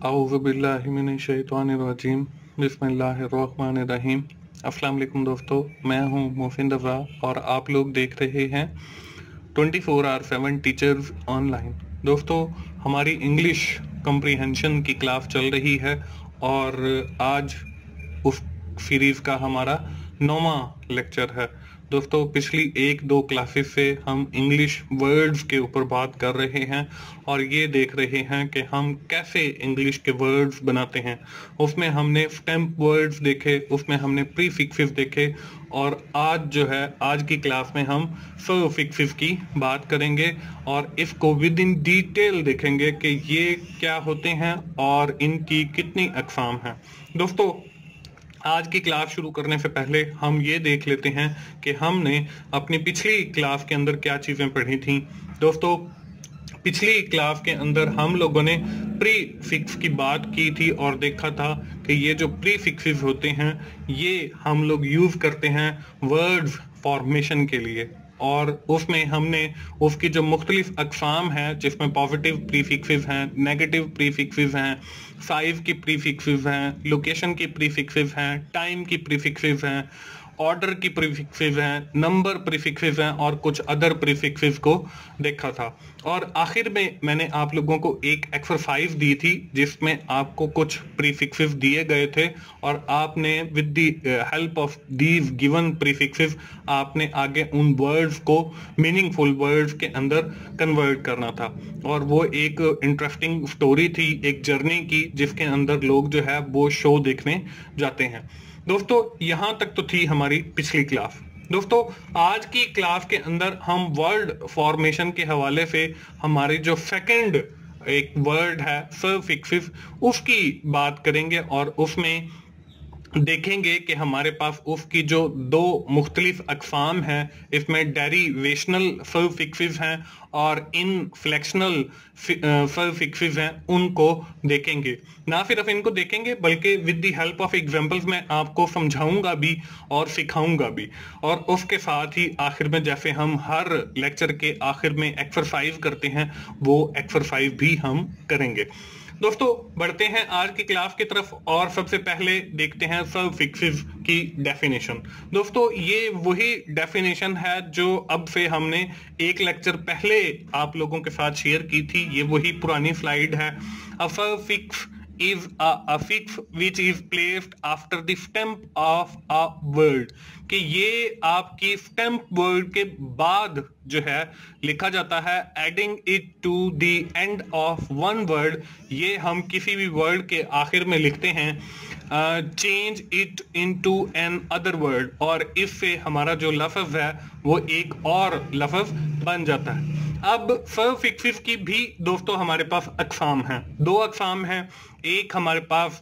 औज़ुबिल्लाहिमिनश्शैतानिर्रजीम बिस्मिल्लाहिर्रहमानिर्रहीम। अस्सलाम वालेकुम दोस्तों, मैं हूं मोहसिन रज़ा और आप लोग देख रहे हैं 24/7 टीचर्स ऑनलाइन। दोस्तों, हमारी इंग्लिश कम्प्रीहेंशन की क्लास चल रही है और आज उस सीरीज़ का हमारा 9वां लेक्चर है। दोस्तों, पिछली 1-2 क्लासेस से हम इंग्लिश वर्ड्स के ऊपर बात कर रहे हैं और ये देख रहे हैं कि हम कैसे इंग्लिश के वर्ड्स बनाते हैं। उसमें हमने स्टेम्प वर्ड्स देखे, उसमें हमने प्रीफिक्सेस देखे और आज जो है, आज की क्लास में हम सफिक्सेस की बात करेंगे और इसको विद इन डिटेल देखेंगे कि ये क्या होते हैं और इनकी कितनी अक़साम हैं। दोस्तों, आज की क्लास शुरू करने से पहले हम ये देख लेते हैं कि हमने अपनी पिछली क्लास के अंदर क्या चीज़ें पढ़ी थी। दोस्तों, पिछली क्लास के अंदर हम लोगों ने प्रीफिक्स की बात की थी और देखा था कि ये जो प्रीफिक्सेस होते हैं ये हम लोग यूज़ करते हैं वर्ड्स फॉर्मेशन के लिए और उसमें हमने उसकी जो मुख्तलिफ अक़साम हैं, जिसमें पॉजिटिव प्रीफिक्सेस हैं, नेगेटिव प्रीफिक्सेस हैं, साइज की प्रीफिक्सेस हैं, लोकेशन की प्रीफिक्सेस हैं, टाइम की प्रीफिक्सेस हैं, ऑर्डर की प्रीफिक्सेस हैं, नंबर प्रीफिक्सेस हैं और कुछ अदर प्रीफिक्सेस को देखा था। और आखिर में मैंने आप लोगों को एक एक्सरसाइज दी थी जिसमें आपको कुछ प्रीफिक्सेस दिए गए थे और आपने with the help of these given prefixes आपने आगे उन वर्ड्स को मीनिंगफुल वर्ड्स के अंदर कन्वर्ट करना था। और वो एक इंटरेस्टिंग स्टोरी थी, एक जर्नी की, जिसके अंदर लोग जो है वो शो देखने जाते हैं। दोस्तों, यहाँ तक तो थी हमारी पिछली क्लास। दोस्तों, आज की क्लास के अंदर हम वर्ड फॉर्मेशन के हवाले से हमारी जो सेकंड एक वर्ड है सफिक्सेस, उसकी बात करेंगे और उसमें देखेंगे कि हमारे पास उसकी जो 2 मुख्तलिफ अक़साम हैं, इसमें डेरिवेशनल सफिक्सेस हैं और इनफ्लेक्शनल सफिक्सेस हैं, उनको देखेंगे। ना सिर्फ इनको देखेंगे बल्कि with the help of examples मैं आपको समझाऊंगा भी और सिखाऊंगा भी। और उसके साथ ही आखिर में, जैसे हम हर लेक्चर के आखिर में एक्सरसाइज करते हैं, वो एक्सरसाइज भी हम करेंगे। दोस्तों, बढ़ते हैं आज की क्लास की तरफ और सबसे पहले देखते हैं सफिक्सेस की डेफिनेशन। दोस्तों, ये वही डेफिनेशन है जो अब से हमने एक लेक्चर पहले आप लोगों के साथ शेयर की थी। ये वही पुरानी स्लाइड है। A suffix is a affix which is placed after the stamp of a word, कि ये आपकी स्टैम्प वर्ड के बाद जो है लिखा जाता है। Adding it to the end of one word, ये हम किसी भी वर्ड के आखिर में लिखते हैं। Change it into an other word, और इससे हमारा जो लफ्ज़ है वो एक और लफ्ज़ बन जाता है। अब सफिक्सेस की भी दोस्तों हमारे पास अक़साम हैं, 2 अक़साम हैं। एक हमारे पास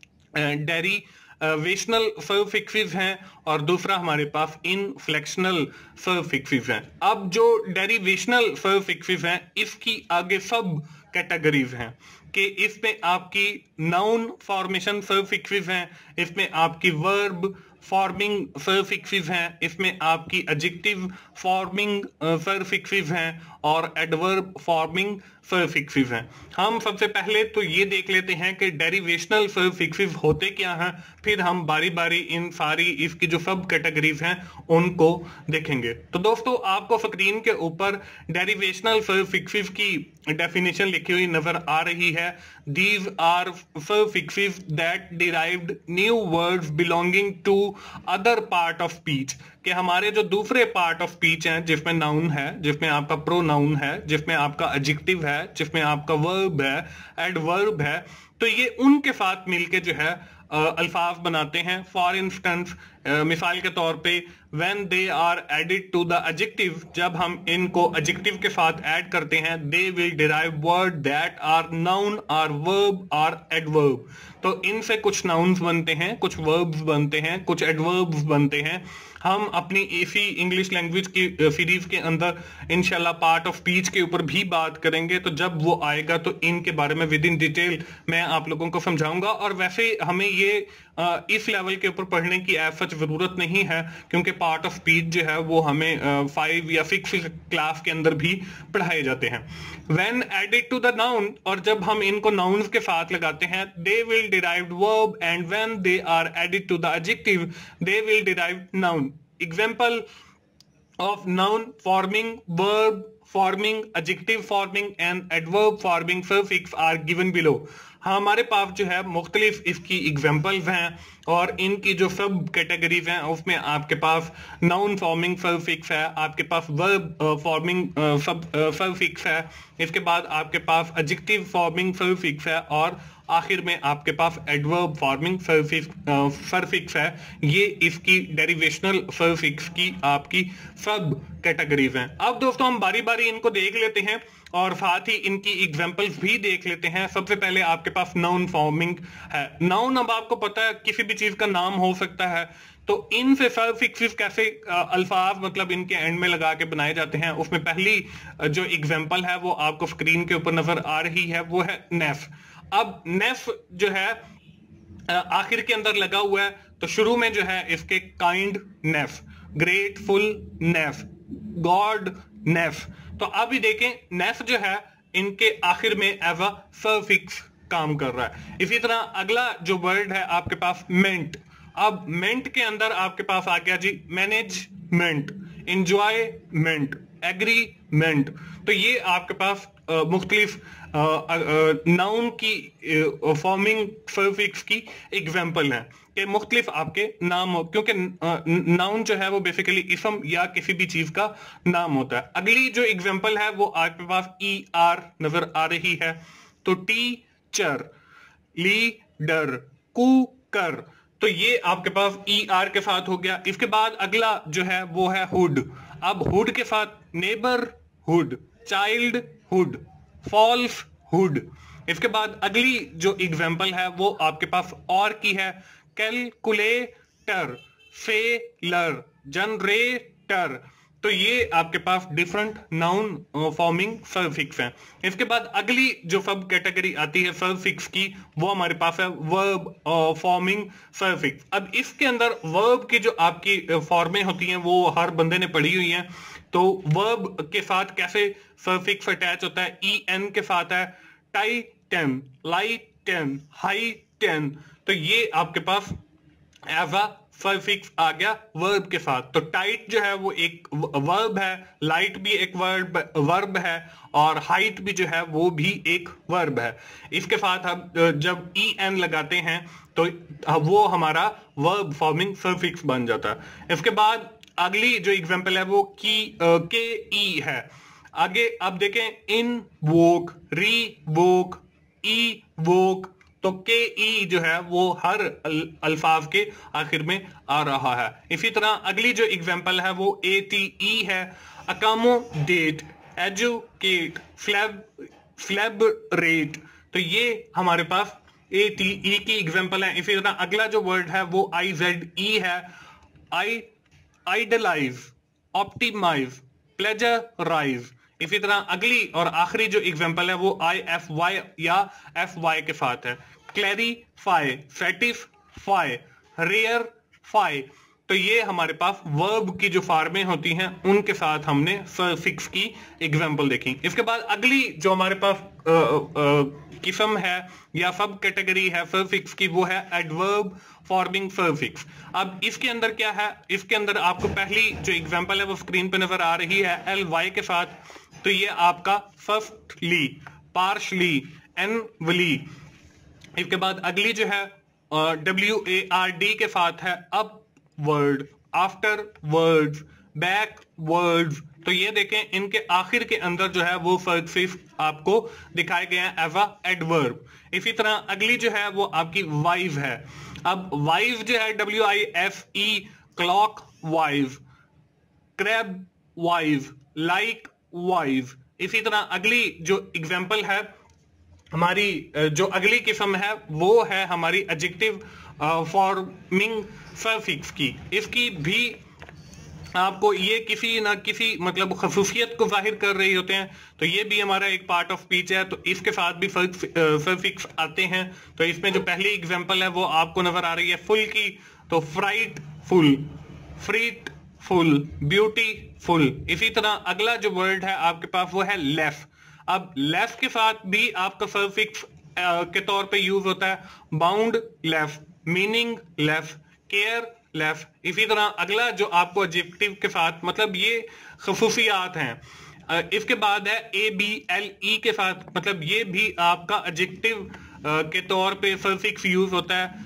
डेरिवेशनल सफिक्सेस हैं और दूसरा हमारे पास इनफ्लेक्शनल सफिक्सेस हैं। अब जो डेरिवेशनल सफिक्सेस हैं, इसकी आगे सब कैटेगरीज हैं कि इसमें आपकी नाउन फॉर्मेशन सफिक्सेस हैं, इसमें आपकी वर्ब फॉर्मिंग सफिक्सेस हैं, इसमें आपकी एडजेक्टिव फॉर्मिंग सफिक्सेस हैं और एडवर्ब फॉर्मिंग सफिक्सेस हैं। हम सबसे पहले तो ये देख लेते हैं कि डेरिवेशनल सफिक्सेस होते क्या हैं, फिर हम बारी बारी इन सारी इसकी जो सब कैटेगरीज हैं उनको देखेंगे। तो दोस्तों, आपको स्क्रीन के ऊपर डेरिवेशनल सफिक्सेस की डेफिनेशन लिखी हुई नजर आ रही है। These are suffixes that derived new words belonging to other part of speech, कि हमारे जो दूसरे पार्ट ऑफ स्पीच हैं, जिसमें नाउन है, जिसमें आपका प्रोनाउन है, जिसमें आपका एडजेक्टिव है, जिसमें आपका वर्ब है, एडवर्ब है, तो ये उनके साथ मिलके जो है अल्फाज बनाते हैं। फॉर इंस्टेंस, मिसाल के तौर पे, when they are added to the adjective, जब हम इनको एडजेक्टिव के साथ ऐड करते हैं, they will derive word that are noun are verb are adverb. तो इनसे कुछ नाउन्स बनते हैं, कुछ वर्ब्स बनते हैं, कुछ एडवर्ब्स बनते हैं। हम अपनी इसी इंग्लिश लैंग्वेज की सीरीज के अंदर इंशाल्लाह पार्ट ऑफ स्पीच के ऊपर भी बात करेंगे, तो जब वो आएगा तो इनके बारे में विद इन डिटेल मैं आप लोगों को समझाऊंगा। और वैसे हमें ये इस लेवल के ऊपर पढ़ने की एफर्ट मच जरूरत नहीं है, क्योंकि पार्ट ऑफ स्पीच जो है वो हमें 5 या 6 क्लास के अंदर भी पढ़ाए जाते हैं। When added to the noun, और जब हम इनको नाउन्स के साथ लगाते हैं, they will derive verb, and when they are added to the adjective they will derive noun. Example of noun forming, verb forming, adjective forming and adverb forming suffix are given below। हमारे पास जो है मुख्तलिफ इसकी examples हैं, और इनकी जो सब कैटेगरीज हैं उसमें आपके पास नाउन फॉर्मिंग सफिक्स है, आपके पास वर्ब फॉर्मिंग सफिक्स है, इसके बाद आपके पास एडजेक्टिव फॉर्मिंग सफिक्स है, और आखिर में आपके पास एडवर्ब फॉर्मिंग सफिक्स है। ये इसकी डेरिवेशनल सफिक्स की आपकी सब कैटेगरीज हैं। अब दोस्तों हम बारी बारी इनको देख लेते हैं और साथ ही इनकी एग्जांपल्स भी देख लेते हैं। सबसे पहले आपके पास नाउन फॉर्मिंग है। नाउन, अब आपको पता है किसी भी चीज का नाम हो सकता है, तो इनसे सफिक्सेस कैसे अल्फाज मतलब इनके एंड में लगा के बनाए जाते हैं, उसमें पहली जो एग्जांपल है वो आपको स्क्रीन के ऊपर नजर आ रही है, वो है नेफ। अब नेफ जो है आखिर के अंदर लगा हुआ है, तो शुरू में जो है इसके kindness, gratefulness, goodness. तो अभी देखें नेफ जो है इनके आखिर में एज अ सफिक्स काम कर रहा है। इसी तरह अगला जो वर्ड है आपके पास मेंट। अब मेंट के अंदर आपके पास आ गया जी मैनेजमेंट, एंजॉयमेंट, एग्रीमेंट। तो ये आपके पास मुख्तलिफ नाउन की फॉर्मिंग सफिक्स की एग्जाम्पल है कि मुख्तलिफ आपके नाम हो, क्योंकि नाउन जो है वो बेसिकली इसम या किसी भी चीज का नाम होता है। अगली जो एग्जाम्पल है वो आपके पास ER नजर आ रही है, तो टीचर, लीडर, कुकर, तो ये आपके पास ER के साथ हो गया। इसके बाद अगला जो है वो है हुड। अब हुड के साथ नेबरहुड, चाइल्डहुड, फॉल्सहुड। इसके बाद अगली जो एग्जांपल है वो आपके पास और की है, कैलकुलेटर, फेलर, जनरेटर। तो ये आपके पास डिफरेंट नाउन फॉर्मिंग सफिक्स हैं। इसके बाद अगली जो सब कैटेगरी आती है सफिक्स की, वो हमारे पास है वर्ब फॉर्मिंग सफिक्स। अब इसके अंदर वर्ब की जो आपकी फॉर्में होती हैं वो हर बंदे ने पढ़ी हुई हैं। तो वर्ब के साथ कैसे सफिक्स अटैच होता है, EN के साथ है टाइटन, लाइटन, हाइटन। तो ये आपके पास एज अ सफिक्स आ गया वर्ब के साथ। तो टाइट जो है वो एक वर्ब है, लाइट भी एक वर्ब है, और हाइट भी जो है वो भी एक वर्ब है। इसके साथ हम जब EN लगाते हैं तो वो हमारा वर्ब फॉर्मिंग सफिक्स बन जाता है। इसके बाद अगली जो एग्जांपल है वो के ई है। आगे आप देखें इनवोक, रीवोक, ईवोक। तो के ई जो है वो हर अल्फाज के आखिर में आ रहा है। इसी तरह अगली जो एग्जांपल है वो ATE है, अकोमोडेट, एजुकेट, फ्लैबरेट। तो ये हमारे पास ATE की एग्जांपल है। इसी तरह अगला जो वर्ड है वो IZE है, आइडलाइज, ऑप्टिमाइज, प्लेजराइज। इसी तरह अगली और आखिरी जो एग्जांपल है वो IFY या FY के साथ है, क्लैरिफाई, सेटिस्फाई, रेयरफाई। तो ये हमारे पास वर्ब की जो फॉर्में होती हैं उनके साथ हमने सफिक्स की एग्जांपल देखी। इसके बाद अगली जो हमारे पास किस्म है या सब कैटेगरी है सफिक्स की, वो है एडवर्ब फॉर्मिंग सफिक्स। अब इसके अंदर क्या है, इसके अंदर आपको पहली जो एग्जांपल है वो स्क्रीन पे नजर आ रही है, LY के साथ। तो ये आपका फर्स्टली, पार्शली, एनवली। इसके बाद अगली जो है WARD के साथ है, अपवर्ड, आफ्टरवर्ड्स, बैकवर्ड्स। तो ये देखें इनके आखिर के अंदर जो है वो सफिक्स आपको दिखाए गए हैं एज अ एडवर्ब। इसी तरह अगली जो है वो आपकी वाइज है। अब वाइज जो है WIFE, clockwise, crabwise, likewise. इसी तरह अगली जो एग्जांपल है हमारी, जो अगली किस्म है वो है हमारी एडजेक्टिव फॉर्मिंग सफिक्स की। इसकी भी आपको ये किसी ना किसी मतलब खसूसियत को जाहिर कर रही होते हैं। तो ये भी हमारा एक पार्ट ऑफ स्पीच है, तो इसके साथ भी सफिक्स आते हैं। तो इसमें जो पहली एग्जांपल है वो आपको नजर आ रही है फुल की, तो frightful, fretful, beautiful. इसी तरह अगला जो वर्ड है आपके पास वो है लेफ। अब लेफ के साथ भी आपका सफिक्स के तौर पे यूज होता है boundless, meaningless, careless. इसी तरह अगला जो आपको एडजेक्टिव के साथ, मतलब ये खसूसियात हैं। इसके बाद है ABLE के साथ, मतलब ये भी आपका एडजेक्टिव के तौर पे सफिक्स यूज होता है।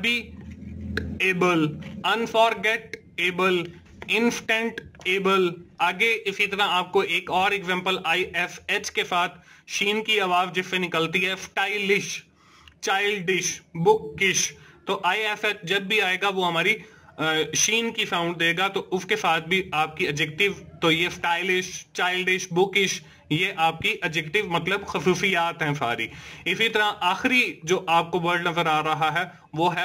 Habitable, unforgettable, instant able. आगे इसी तरह आपको एक और एग्जांपल ISH के साथ शीन की आवाज जिससे निकलती है, स्टाइलिश, चाइल्डिश, बुकिश। तो ISH जब भी आएगा वो हमारी शीन की साउंड देगा, तो उसके साथ भी आपकी एडजेक्टिव, तो ये स्टाइलिश, चाइल्डिश, बुकिश, ये आपकी एडजेक्टिव मतलब खसूसियात हैं सारी। इसी तरह आखिरी जो आपको वर्ड नजर आ रहा है वो है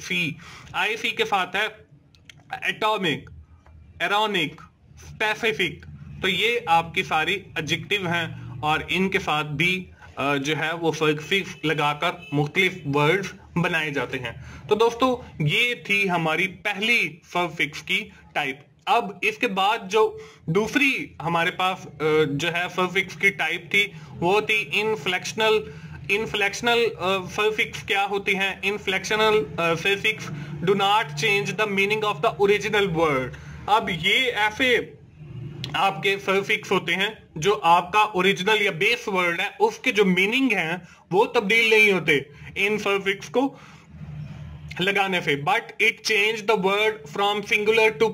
IC के साथ है एटॉमिक, एरोनिक, स्पेसिफिक। तो ये आपकी सारी एडजेक्टिव हैं और इनके साथ भी जो है वो सफिक्स लगाकर मुख्तलिफ वर्ड्स बनाए जाते हैं। तो दोस्तों ये थी हमारी पहली सफिक्स की टाइप। अब इसके बाद जो दूसरी हमारे पास जो है सफिक्स की टाइप थी वो थी इनफ्लेक्शनल। इनफ्लेक्शनल सफिक्स क्या होती हैं? Inflectional suffix do not change the meaning of the original word. अब ये ऐसे आपके सफिक्स होते हैं जो आपका ओरिजिनल या बेस वर्ड है उसके जो मीनिंग है वो तब्दील नहीं होते इन सफिक्स को लगाने से, but it change the word from singular to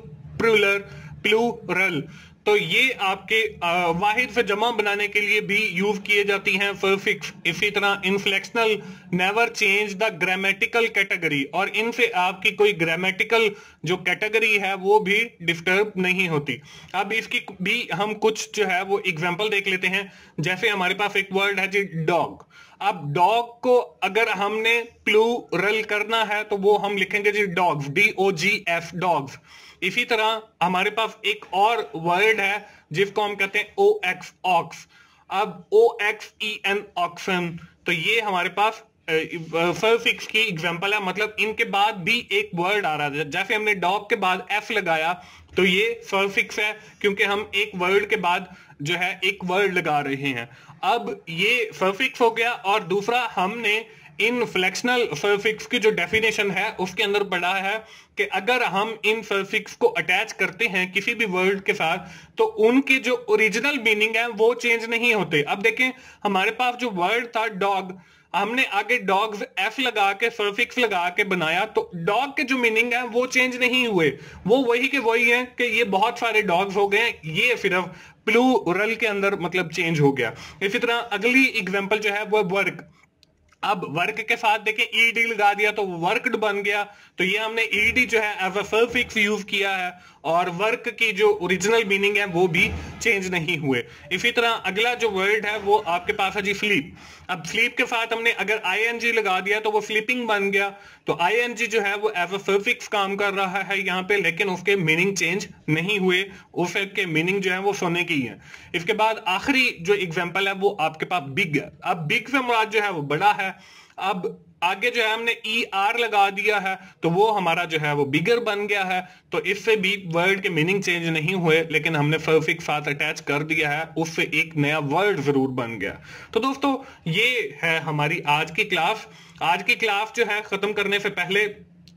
plural. तो ये आपके वाहिद से जमा बनाने के लिए भी यूज किए जाती हैं सफिक्स। इसी तरह inflectional never change the grammatical category, और इनसे आपकी कोई ग्रामेटिकल जो कैटेगरी है वो भी डिस्टर्ब नहीं होती। अब इसकी भी हम कुछ जो है वो एग्जांपल देख लेते हैं। जैसे हमारे पास एक वर्ड है जी डॉग। अब डॉग को अगर हमने प्लूरल करना है तो वो हम लिखेंगे जी डॉग्स, DOGS, डॉग्स। इसी तरह हमारे पास एक और वर्ड है जिसको हम कहते हैं OX, ऑक्स। अब OXEN, ऑक्सन। तो ये हमारे पास सफिक्स की एग्जांपल है, मतलब इनके बाद भी एक वर्ड आ रहा है। जैसे हमने डॉग के बाद F लगाया तो ये सफिक्स है क्योंकि हम एक वर्ड के बाद जो है एक वर्ड लगा रहे हैं। अब ये सफिक्स हो गया। और दूसरा हमने इनफ्लेक्शनल सफिक्स की जो डेफिनेशन है उसके अंदर पढ़ा है कि अगर हम इन सफिक्स को अटैच करते हैं किसी भी वर्ड के साथ तो उनके जो ओरिजिनल मीनिंग है वो चेंज नहीं होते। अब देखें हमारे पास जो वर्ड था डॉग, हमने आगे डॉग्स F लगा के सफिक्स लगा के बनाया तो डॉग के जो मीनिंग है वो चेंज नहीं हुए, वो वही के वही है कि ये बहुत सारे डॉग्स हो गए, ये सिर्फ प्लूरल के अंदर मतलब चेंज हो गया। इसी तरह अगली एग्जांपल जो है वो वर्क। अब वर्क के साथ देखें ED लगा दिया तो वर्कड बन गया, तो ये हमने ED जो है एज अ सफिक्स यूज किया है और वर्क की जो ओरिजिनल मीनिंग है वो भी चेंज नहीं हुए। इसी तरह अगला जो वर्ड है वो आपके पास है जी स्लीप। अब स्लीप के साथ हमने अगर ING लगा दिया तो वो स्लीपिंग बन गया, तो ING जो है वो एज अ सफिक्स काम कर रहा है यहाँ पे, लेकिन उसके मीनिंग चेंज नहीं हुए, उसके मीनिंग जो है वो सोने की है। इसके बाद आखिरी जो एग्जांपल है वो आपके पास बिग है। अब बिग से मुराद जो है वो बड़ा है। अब आगे जो है हमने ER लगा दिया है तो वो हमारा जो है वो बिगर बन गया है, तो इससे भी वर्ड के मीनिंग चेंज नहीं हुए, लेकिन हमने सफिक्स साथ अटैच कर दिया है, उससे एक नया वर्ड जरूर बन गया। तो दोस्तों ये है हमारी आज की क्लास। आज की क्लास जो है खत्म करने से पहले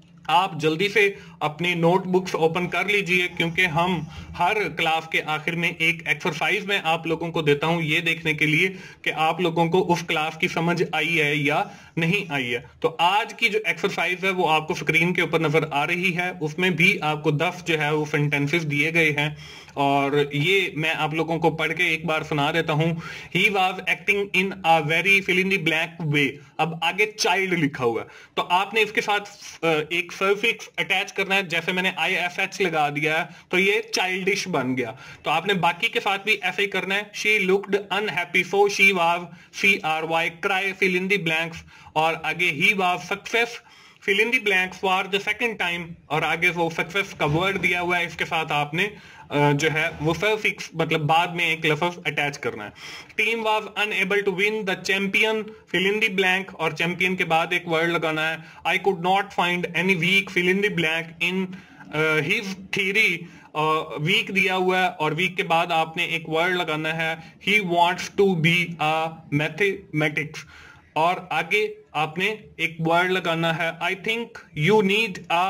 आप जल्दी से अपनी नोटबुक्स ओपन कर लीजिए, क्योंकि हम हर क्लास के आखिर में एक एक्सरसाइज में आप लोगों को देता हूं ये देखने के लिए कि आप लोगों को उस क्लास की समझ आई है या नहीं आई है। तो आज की जो एक्सरसाइज है वो आपको स्क्रीन के ऊपर नजर आ रही है, उसमें भी आपको 10 जो है वो सेंटेंसेस दिए गए हैं और ये मैं आप लोगों को पढ़ के एक बार सुना देता हूं। He was acting in a very fill in the blank way. अब आगे चाइल्ड लिखा हुआ है तो आपने इसके साथ एक सफिक्स अटैच करना है। जैसे मैंने ISH लगा दिया है तो ये चाइल्डिश बन गया, तो आपने बाकी के साथ भी ऐसे ही करना है। She looked unhappy so she was CRY cry fill in the blanks, और आगे he was success fill in the blanks for the second time, और आगे वो सक्सेस का वर्ड दिया हुआ है, इसके साथ आपने जो है वो सफिक्स मतलब बाद में एक लफ्ज अटैच करना है। Team was unable to win the champion fill in the blank, और चैंपियन के बाद एक वर्ड लगाना है। I could not find any week fill in the blank in his theory week दिया हुआ है और वीक के बाद आपने एक वर्ड लगाना है, he wants to be a mathematics, और आगे आपने एक वर्ड लगाना है, I think you need a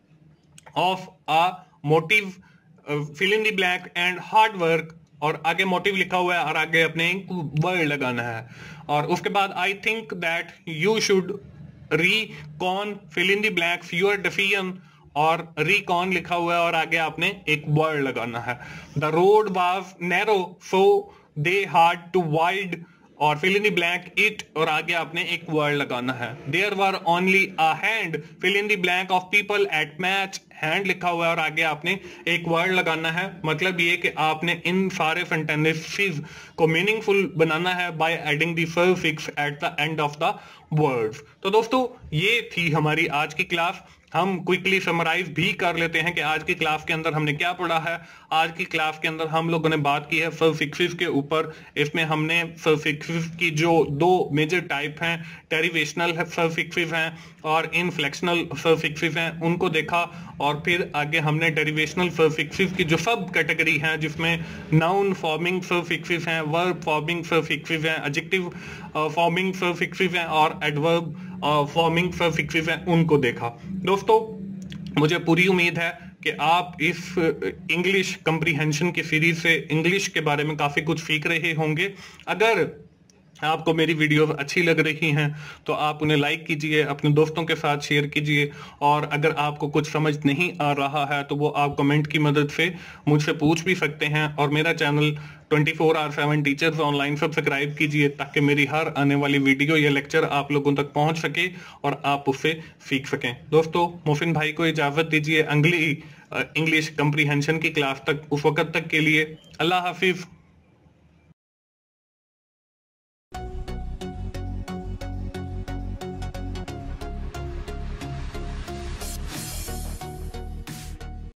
off a motive, fill in the blank and hard work, और आगे मोटिव लिखा हुआ है और आगे अपने एक वर्ड लगाना है। और उसके बाद I think that you should recon fill in the blanks your decision, और recon लिखा हुआ है और आगे आपने एक वर्ड लगाना है। The road was narrow so they had to wide, और fill in the blank it, और आगे आपने एक वर्ड लगाना है। There were only a hand fill in the blank of people at match, hand लिखा हुआ है और आगे आपने एक वर्ड लगाना है। मतलब ये कि आपने इन सारे सेंटेंसेस को मीनिंगफुल बनाना है by adding the suffix at the end of the words. तो दोस्तों ये थी हमारी आज की क्लास। हम क्विकली समराइज भी कर लेते हैं कि आज की क्लास के अंदर हमने क्या पढ़ा है। आज की क्लास के अंदर हम लोगों ने बात की है सफिक्सेस के ऊपर। इसमें हमने सफिक्सेस की जो दो मेजर टाइप हैं, डेरिवेशनल सफिक्सेस हैं और इनफ्लेक्शनल सफिक्सेस हैं, उनको देखा। और फिर आगे हमने डेरिवेशनल सफिक्सेस की जो सब कैटेगरी हैं, जिसमें नाउन फॉर्मिंग सफिक्सेस हैं, वर्ब फॉर्मिंग सफिक्सेस हैं, एडजेक्टिव फॉर्मिंग सफिक्सेस हैं और एडवर्ब फॉर्मिंग सफिक्सेस हैं, उनको देखा। दोस्तों मुझे पूरी उम्मीद है कि आप इस इंग्लिश कंप्रीहेंशन की सीरीज से इंग्लिश के बारे में काफी कुछ सीख रहे होंगे। अगर आपको मेरी वीडियो अच्छी लग रही हैं तो आप उन्हें लाइक कीजिए, अपने दोस्तों के साथ शेयर कीजिए, और अगर आपको कुछ समझ नहीं आ रहा है तो वो आप कमेंट की मदद से मुझसे पूछ भी सकते हैं। और मेरा चैनल 24/7 टीचर्स ऑनलाइन सब्सक्राइब कीजिए ताकि मेरी हर आने वाली वीडियो या लेक्चर आप लोगों तक पहुंच सके और आप उससे सीख सकें। दोस्तों मोहसिन भाई को इजाजत दीजिए अगली इंग्लिश कंप्रीहेंशन की क्लास तक, उस वक्त तक के लिए अल्लाह हाफिज।